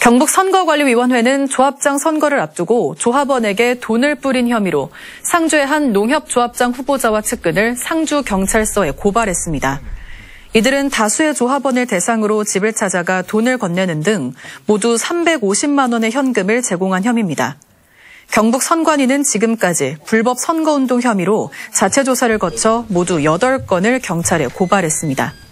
경북선거관리위원회는 조합장 선거를 앞두고 조합원에게 돈을 뿌린 혐의로 상주의 한 농협조합장 후보자와 측근을 상주경찰서에 고발했습니다. 이들은 다수의 조합원을 대상으로 집을 찾아가 돈을 건네는 등 모두 350만 원의 현금을 제공한 혐의입니다. 경북선관위는 지금까지 불법 선거운동 혐의로 자체 조사를 거쳐 모두 8건을 경찰에 고발했습니다.